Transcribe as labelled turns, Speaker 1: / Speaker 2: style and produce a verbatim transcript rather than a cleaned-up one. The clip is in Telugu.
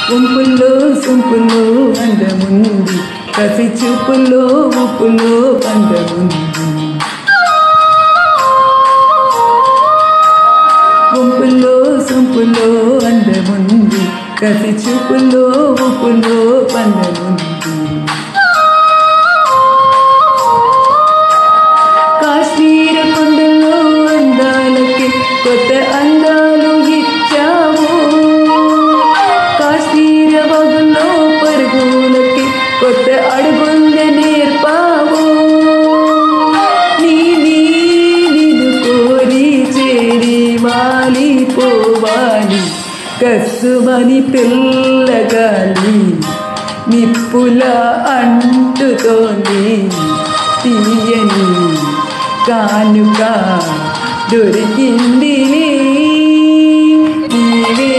Speaker 1: ఉంపుల్లో సొంపుల్లో అందముంది, కసి చూపుల్లో ఉప్పుల్లో అందముంది. ఉంపుల్లో సొంపుల్లో అందముంది, కసి చూపుల్లో ఉప్పుల్లో అందముంది. కాశ్మీర కొండల్లో అందాలకి కొత్త అందాలు ఇచ్చావు, కాశ్మీర వగుల్లో పరుగులకి కొత్త అడుగుల నేర్పావు. నీ నిన్ను కోరి చేరి వాలిపోవాలి, కస్సుమని పిల్లగాలి నిప్పులా అంటుతోంది. తీయని కానుక దొరికిందిలే నీవే